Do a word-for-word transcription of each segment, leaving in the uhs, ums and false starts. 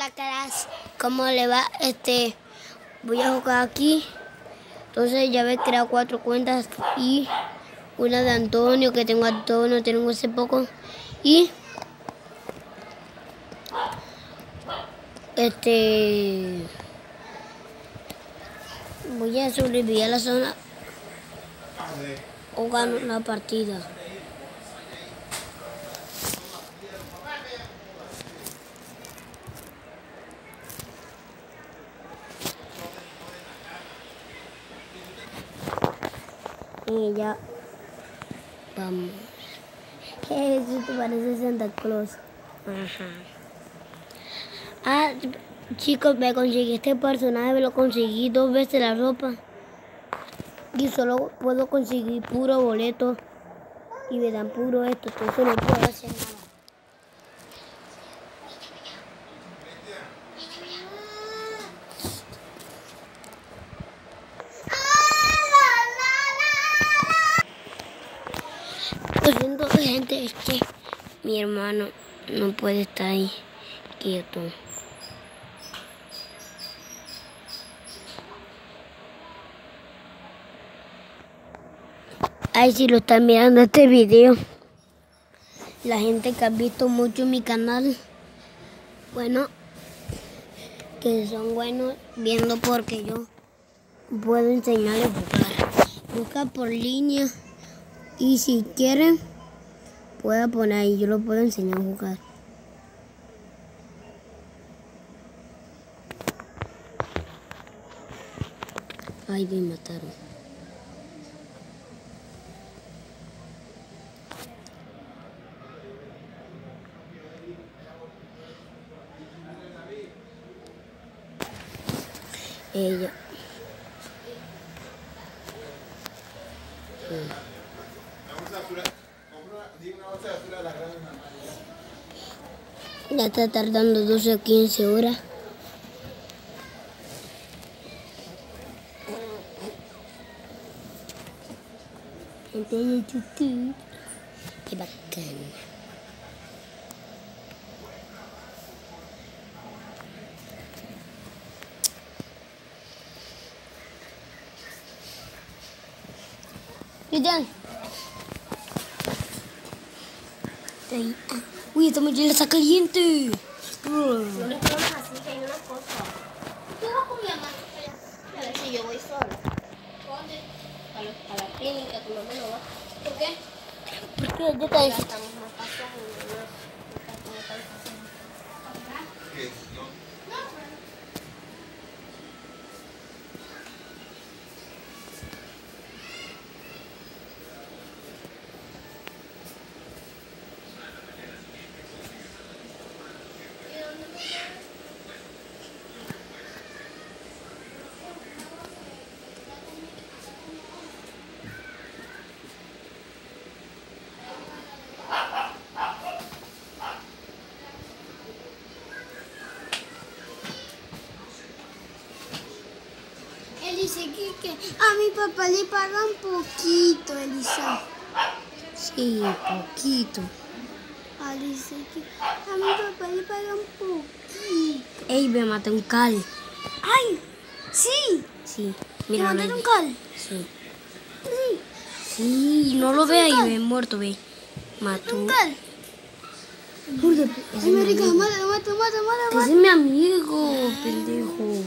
Hola, caras, ¿cómo le va? Este, voy a jugar aquí. Entonces ya he creado cuatro cuentas y una de Antonio, que tengo a Antonio, tengo hace poco. Y este, voy a sobrevivir a la zona o gano la partida. Y ya vamos. Eso te parece Santa Claus. Ajá. Ah, chicos, me conseguí este personaje, me lo conseguí dos veces la ropa. Y solo puedo conseguir puro boleto. Y me dan puro esto, entonces no puedo hacer nada. Lo siento, gente, es que mi hermano no puede estar ahí quieto. Ay, si lo están mirando este video, la gente que ha visto mucho mi canal, bueno, que son buenos viendo porque yo puedo enseñarles a jugar. Busca por línea y si quieren, pueda poner ahí, yo lo puedo enseñar a jugar. Ay, me mataron. Ella. Ya está tardando doce o quince horas. Entonces, chuki. Qué bacán. Cristian. Uy, esta mochila está caliente. No le pongas así, que hay una cosa. Yo voy con mi mamá. A ver si yo voy sola. ¿Dónde? A la, a la clínica, tu mamá no va. ¿Por qué? Porque ya está Ya estamos más pasados. No está como tan fácil. ¿Qué? No. Dice que, que a mi papá le pagan poquito, Elisa. Sí, poquito. Ah, dice que a mi papá le pagan poquito. Ey, me maté un cal. ¡Ay! ¡Sí! Sí. Mira, ¿me mataron un cal? Sí. Sí. Sí, no lo ve ahí, ve muerto, ve. Mató un cal. Ay, marica, mata, mata, mata, mata. Ese es mi amigo, pendejo.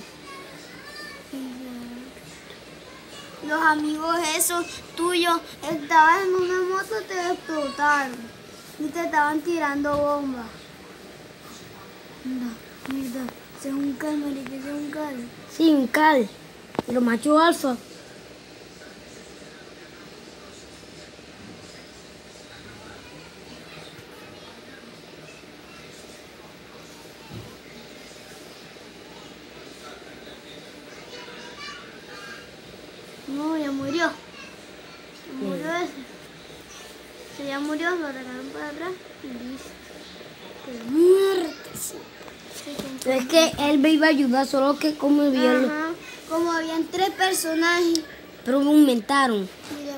Los amigos esos tuyos estaban en una moto, te explotaron y te estaban tirando bombas. Mira, mira, ese es un cal, marica, ese es un cal. Sí, un cal. Pero macho alfa. No, ya murió. Ya murió ese. Se ya murió, lo regalaron para atrás y listo. Pero muerte, sí. Pero es que él me iba a ayudar, solo que como había, como habían tres personajes. Pero me aumentaron. Mira.